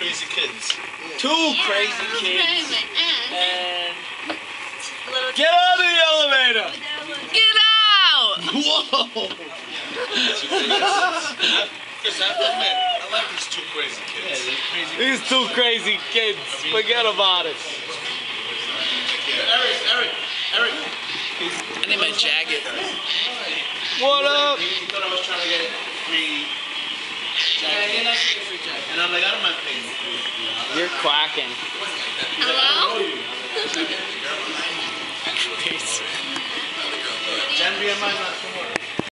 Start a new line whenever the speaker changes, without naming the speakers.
crazy kids.
Two crazy kids. And get out of the elevator!
Get out!
Whoa!
Chris, I like these two crazy kids.
These two crazy kids. Forget about it.
Eric.
I need my jacket.
What up?
He thought I was trying to get free jacket. And I'm like, I don't mind paying you.
You're quacking.
Hello?
Jan, be on my